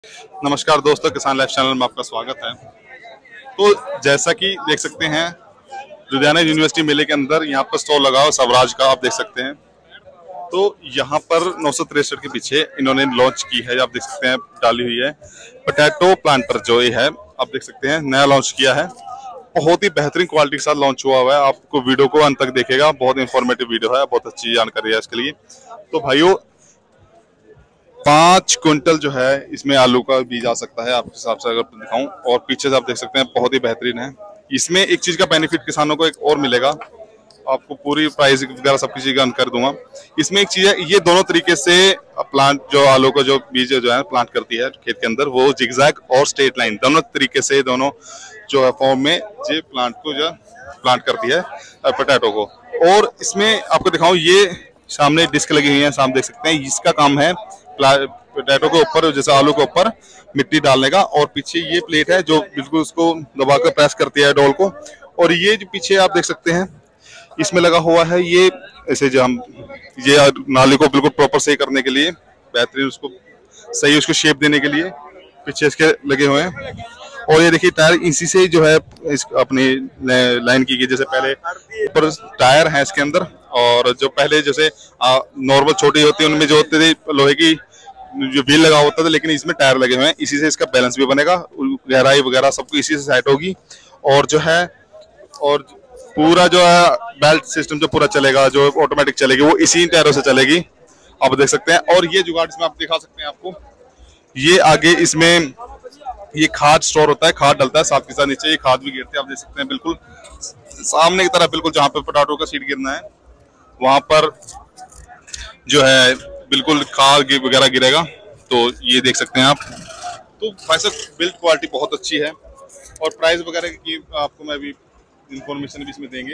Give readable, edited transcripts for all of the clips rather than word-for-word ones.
नमस्कार दोस्तों, किसान लाइफ चैनल में आपका स्वागत है। तो जैसा कि देख सकते हैं, लुधियाना यूनिवर्सिटी मेले के अंदर यहाँ पर स्टॉल लगा हो स्वराज का, आप देख सकते हैं। तो यहाँ पर 963 के पीछे इन्होंने लॉन्च की है, आप देख सकते हैं, डाली हुई है पोटैटो प्लांटर। जो ये है आप देख सकते हैं, नया लॉन्च किया है, बहुत ही बेहतरीन क्वालिटी के साथ लॉन्च हुआ हुआ है। आपको वीडियो को अंत तक देखेगा, बहुत इंफॉर्मेटिव वीडियो है, बहुत अच्छी जानकारी है इसके लिए। तो भाइयों, 5 क्विंटल जो है इसमें आलू का बीज आ सकता है, आपके हिसाब से अगर दिखाऊं। और पीछे से आप देख सकते हैं, बहुत ही बेहतरीन है। इसमें एक चीज का बेनिफिट किसानों को एक और मिलेगा, आपको पूरी प्राइस वगैरह सब चीज का कर दूंगा। इसमें एक चीज है, ये दोनों तरीके से प्लांट जो आलू का जो बीज जो है प्लांट करती है खेत के अंदर, वो जिगजैग और स्ट्रेट लाइन दोनों तरीके से, दोनों जो है फॉर्म में ये प्लांट को जो प्लांट करती है पोटैटो को। और इसमें आपको दिखाऊं, ये सामने डिस्क लगी हुई है, सामने देख सकते हैं, इसका काम है पोटैटो के ऊपर, जैसे आलू के ऊपर मिट्टी डालने का। और पीछे ये प्लेट है जो बिल्कुल उसको दबाकर प्रेस करती है डोल को। और ये जो पीछे आप देख सकते हैं, इसमें लगा हुआ है ये ऐसे जो हम ये नाली को बिल्कुल प्रॉपर सही करने के लिए, बेहतरीन उसको सही उसको शेप देने के लिए पीछे इसके लगे हुए हैं। और ये देखिए, टायर इसी से जो है इस अपनी लाइन की गई। जैसे पहले ऊपर टायर है इसके अंदर, और जो पहले जैसे नॉर्मल छोटी होती है उनमें जो होते थे लोहे की जो व्हील लगा होता था, लेकिन इसमें टायर लगे हुए हैं। इसी से इसका बैलेंस भी बनेगा, गहराई वगैरह सबको इसी से सेट होगी। और जो है, और पूरा जो है बेल्ट सिस्टम जो पूरा चलेगा, जो ऑटोमेटिक चलेगी, वो इसी टायरों से चलेगी, आप देख सकते हैं। और ये जुगाड़ इसमें आप दिखा सकते हैं आपको, ये आगे इसमें ये खाद स्टोर होता है, खाद डलता है साथ के साथ, नीचे ये खाद भी गिरती है, आप देख सकते हैं। बिल्कुल सामने की तरफ, बिल्कुल जहाँ पे पोटैटो का सीड गिरना है वहां पर जो है बिल्कुल खाद वगैरह गिरेगा। तो ये देख सकते हैं आप। तो भाई साहब, बिल्ड क्वालिटी बहुत अच्छी है। और प्राइस वगैरह की आपको मैं अभी इंफॉर्मेशन भी इसमें देंगे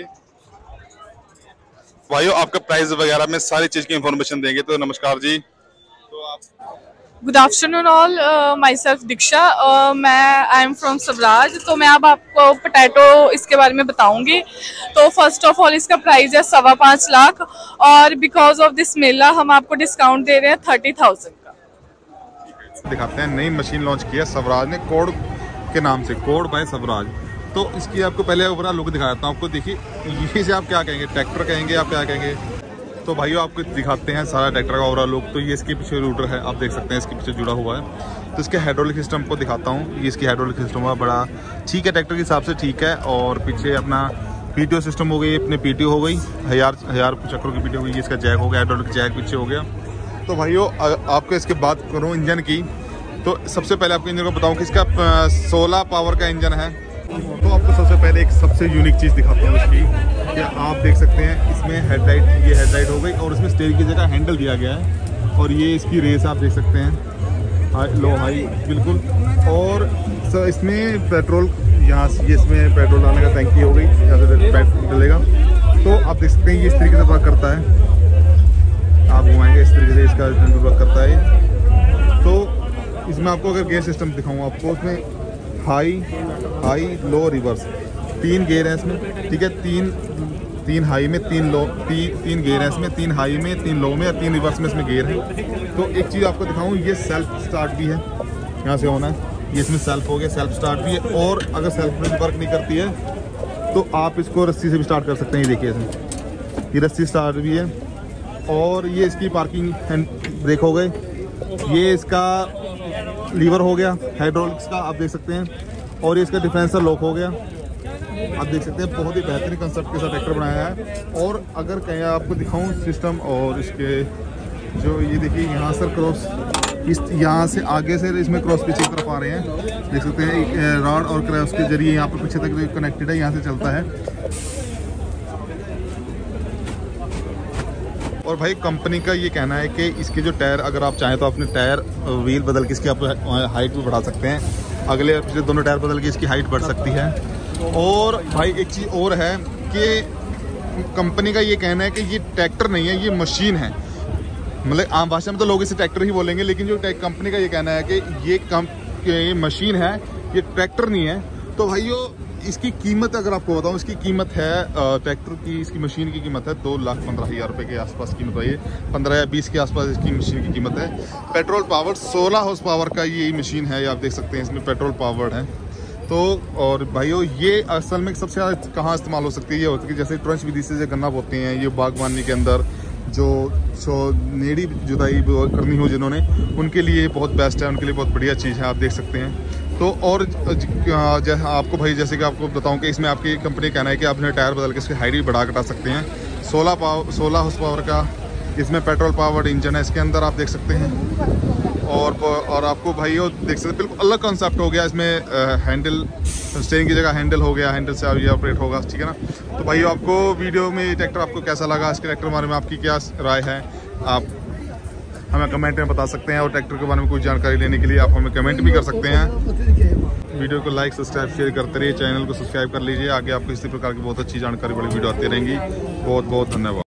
भाइयों, आपका प्राइस वगैरह में सारी चीज की इंफॉर्मेशन देंगे। तो नमस्कार जी। तो आप good afternoon all, myself Diksha, I am from Swaraj. तो मैं अब आपको पोटैटो इसके बारे में बताऊंगी। तो फर्स्ट ऑफ ऑल इसका प्राइस है 5.25 लाख, और बिकॉज ऑफ दिस मेला हम आपको डिस्काउंट दे रहे हैं 30,000 का। दिखाते हैं, नई मशीन लॉन्च की है स्वराज ने, कोड के नाम से, कोड बाय स्वराज। तो इसकी आपको पहले ओवरऑल लुक दिखा देता हूँ आपको। देखिए, ये से आप क्या कहेंगे, ट्रैक्टर कहेंगे आप क्या कहेंगे? तो भाइयों, आपको दिखाते हैं सारा ट्रैक्टर का ओवरऑल लुक। तो ये इसके पीछे रूटर है, आप देख सकते हैं, इसके पीछे जुड़ा हुआ है। तो इसके हाइड्रोलिक सिस्टम को दिखाता हूँ। ये इसकी हाइड्रोलिक सिस्टम हुआ बड़ा ठीक है, ट्रैक्टर के हिसाब से ठीक है। और पीछे अपना पीटीओ सिस्टम हो गई, अपने पीटीओ हो गई, हजार चक्रों की पीटीओ हो गई। इसका जैक हो गया, हाइड्रोलिक जैक पीछे हो गया। तो भाइयों, आपको इसके बात करूँ इंजन की, तो सबसे पहले आपको इंजन को बताऊँ कि इसका 16 पावर का इंजन है। तो आपको सबसे पहले एक सबसे यूनिक चीज़ दिखाता हूँ इसकी, कि आप देख सकते हैं इसमें हेडलाइट, ये हेडलाइट हो गई, और इसमें स्टीयरिंग की जगह हैंडल दिया गया है। और ये इसकी रेस आप देख सकते हैं, हाई लो हाई बिल्कुल। और इसमें पेट्रोल, यहाँ से इसमें पेट्रोल डालने का टैंकी हो गई, यहाँ से पेट्रोल डलेगा। तो आप देख सकते हैं ये इस तरीके से वर्क करता है, आप घुमाएंगे इस तरीके से इसका वर्क करता है। तो इसमें आपको अगर गेयर सिस्टम दिखाऊँ आपको, उसमें हाई लो रिवर्स 3 गेयर हैं इसमें, ठीक है। तीन हाई में 3 लो, 3 गेयर हैं इसमें, 3 हाई में 3 लो में, और 3 रिवर्स में इसमें गेयर है। तो एक चीज़ आपको दिखाऊं, ये सेल्फ स्टार्ट भी है, यहाँ से होना है, ये इसमें सेल्फ हो गया, सेल्फ स्टार्ट भी है। और अगर सेल्फ में वर्क नहीं करती है तो आप इसको रस्सी से भी स्टार्ट कर सकते हैं। ये देखिए, इसमें ये रस्सी स्टार्ट भी है। और ये इसकी पार्किंग हैंड ब्रेक हो गए, ये इसका लीवर हो गया हाइड्रोलिक्स का, आप देख सकते हैं। और ये इसका डिफरेंशियल लॉक हो गया, आप देख सकते हैं। बहुत ही बेहतरीन कंसेप्ट के साथ ट्रैक्टर बनाया है। और अगर कहीं आपको दिखाऊं सिस्टम, और इसके जो ये देखिए यहाँ से क्रॉस, इस यहाँ से आगे से इसमें क्रॉस पीछे की तरफ आ रहे हैं, देख सकते हैं। रॉड और क्रॉस के जरिए यहाँ पर पीछे तक कनेक्टेड है, यहाँ से चलता है। और भाई, कंपनी का ये कहना है कि इसके जो टायर, अगर आप चाहें तो अपने टायर व्हील बदल के इसकी आप हाइट भी बढ़ा सकते हैं। अगले और पिछले दोनों टायर बदल के इसकी हाइट बढ़ सकती है। और भाई, एक चीज़ और है कि कंपनी का ये कहना है कि ये ट्रैक्टर नहीं है, ये मशीन है। मतलब आम भाषा में तो लोग इसे ट्रैक्टर ही बोलेंगे, लेकिन जो कंपनी का ये कहना है कि ये मशीन है, ये ट्रैक्टर नहीं है। तो भाइयों, इसकी कीमत अगर आपको बताऊं, इसकी कीमत है ट्रैक्टर की, इसकी मशीन की कीमत है 2,15,000 रुपये के आसपास कीमत है। 15 या 20 के आसपास इसकी मशीन की कीमत है। पेट्रोल पावर 16 हॉर्स पावर का ये मशीन है, ये आप देख सकते हैं, इसमें पेट्रोल पावर्ड है। तो और भाइयों ये असल में सबसे ज़्यादा कहाँ इस्तेमाल हो सकती है, ये होती है कि जैसे ट्रंच विधि से जो गन्ना बोते हैं, ये बागवानी के अंदर जो नेड़ी जुताई करनी हो जिन्होंने, उनके लिए बहुत बेस्ट है, उनके लिए बहुत बढ़िया चीज़ है, आप देख सकते हैं। तो और आपको भाई जैसे कि आपको बताऊं कि इसमें आपकी कंपनी कहना है कि आप अपने टायर बदल के इसकी हाइट भी बढ़ा घटा सकते हैं। 16 हॉर्स पावर का इसमें पेट्रोल पावर्ड इंजन है इसके अंदर, आप देख सकते हैं। और आपको भाइयों देख सकते हैं बिल्कुल अलग कॉन्सेप्ट हो गया इसमें। हैंडल, स्टीयरिंग की जगह हैंडल हो गया, हैंडल से ये ऑपरेट होगा, ठीक है ना। तो भाइयों आपको वीडियो में ट्रैक्टर आपको कैसा लगा, इसके ट्रैक्टर के बारे में आपकी क्या राय है, आप हमें कमेंट में बता सकते हैं। और ट्रैक्टर के बारे में कुछ जानकारी लेने के लिए आप हमें कमेंट भी कर सकते हैं। वीडियो को लाइक, सब्सक्राइब, शेयर करते रहिए, चैनल को सब्सक्राइब कर लीजिए। आगे आपको इसी प्रकार की बहुत अच्छी जानकारी वाली वीडियो आती रहेंगी। बहुत बहुत धन्यवाद।